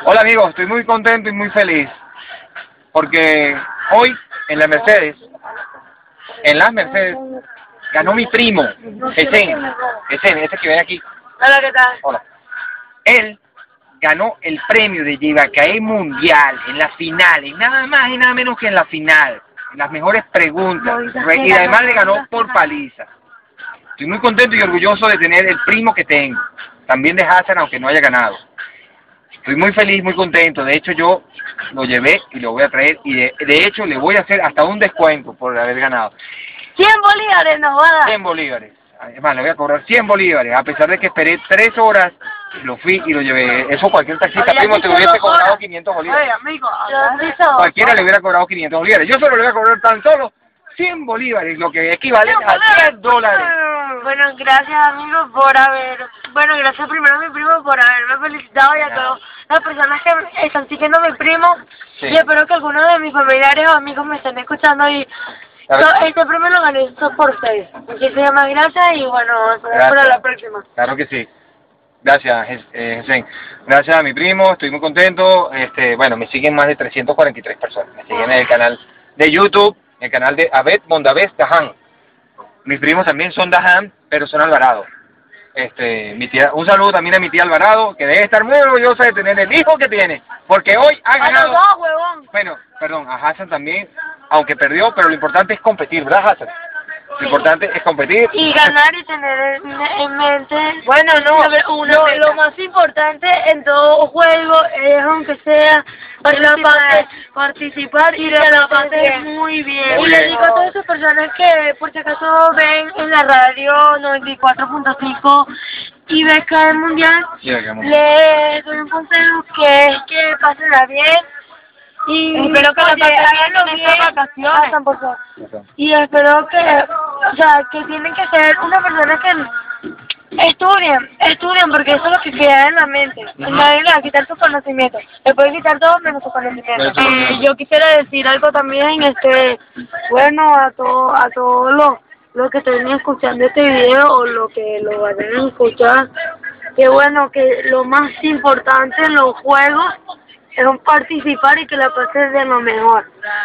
Hola amigos, estoy muy contento y muy feliz porque hoy en las Mercedes, ganó mi primo, ese que ven aquí. Hola, ¿qué tal? Hola. Él ganó el premio de Yibacaí Mundial en las finales, nada más y nada menos que en la final, en las mejores preguntas, y además le ganó por paliza. Estoy muy contento y orgulloso de tener el primo que tengo, también de Hassan, aunque no haya ganado. Estoy muy feliz, muy contento. De hecho, yo lo llevé y lo voy a traer. Y de hecho, le voy a hacer hasta un descuento por haber ganado. 100 bolívares, no va a dar. 100 bolívares. Además, le voy a cobrar 100 bolívares. A pesar de que esperé 3 horas, lo fui y lo llevé. Eso cualquier taxista primo te hubiese cobrado 500 bolívares. Oye, amigo, Cualquiera le hubiera cobrado 500 bolívares. Yo solo le voy a cobrar tan solo 100 bolívares, lo que equivale a 10 dólares. Bueno, gracias amigos por gracias primero a mi primo por haberme felicitado y a todas las personas que están siguiendo a mi primo. Sí. Y espero que algunos de mis familiares o amigos me estén escuchando y este premio lo gané por ustedes. Muchísimas gracias y bueno, para la próxima. Claro que sí. Gracias, Hesen. Gracias a mi primo, estoy muy contento. Bueno, me siguen más de 343 personas. Me siguen en el canal de YouTube, el canal de Abed Mondavez Dahan. Mis primos también son Dahan, pero son Alvarado. Mi tía, un saludo también a mi tía Alvarado, que debe estar muy orgullosa de tener el hijo que tiene, porque hoy ha ganado. A los dos, huevón. Bueno, perdón, a Hassan también, aunque perdió, pero lo importante es competir, ¿verdad, Hassan? Lo importante es competir. Y ganar y tener en mente... Bueno, lo más importante en todo juego es, aunque sea, participar y que la pases muy bien. Y le digo a todas esas personas que, por si acaso, ven en la radio 94.5 y ven que el mundial, les doy un consejo que es que pasenla bien. Y espero que la pasen bien estas vacaciones. Y espero que, que tienen que ser una persona que estudien porque eso es lo que queda en la mente. Nadie le va a quitar su conocimiento. Le puede quitar todo menos su conocimiento. Yo quisiera decir algo también, bueno, a todos los que estén escuchando este video o los que lo vayan a escuchar, que bueno, que lo más importante en los juegos es participar y que la pases de lo mejor,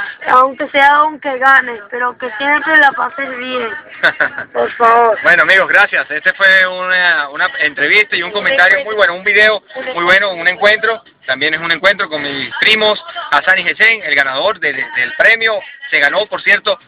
aunque ganes, pero que siempre la pases bien, por favor. Bueno amigos, gracias. Este fue una entrevista y un comentario muy bueno, un video muy bueno, un encuentro. También es un encuentro con mis primos Hassan y Hesen, el ganador del premio. Se ganó, por cierto,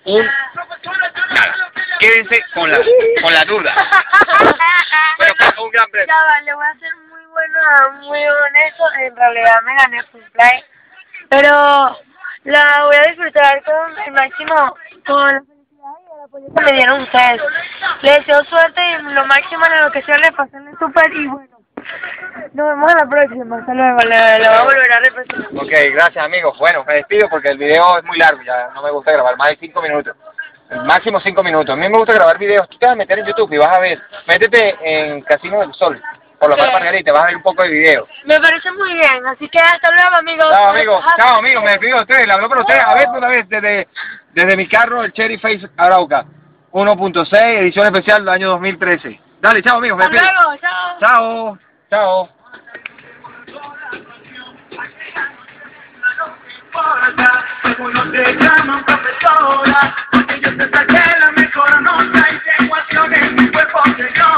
nada. Quédense con la duda. Pero fue un gran premio. Le voy a ser muy honesto, en realidad me gané full play, pero la voy a disfrutar con el máximo, con la felicidad y el apoyo que me dieron ustedes. Les deseo suerte y lo máximo en lo que sea, les pasen súper y bueno, nos vemos en la próxima, hasta luego, le voy a volver a repetir. Ok, gracias amigos. Bueno, me despido porque el video es muy largo, ya no me gusta grabar más de 5 minutos. El máximo 5 minutos. A mí me gusta grabar videos. Tú te vas a meter en YouTube y vas a ver. Métete en Casino del Sol, por lo menos Margarita, vas a ver un poco de video. Me parece muy bien, así que hasta luego amigos. Chao amigos, me despido de ustedes. Le hablo con ustedes a ver una vez desde mi carro, el Cherry Face Arauca 1.6, edición especial del año 2013. Dale, chao amigos, me despido. Hasta luego, chao. Chao. Algunos te llaman profesora, porque yo te saqué la mejor nota y tengo acción en mi cuerpo, señor.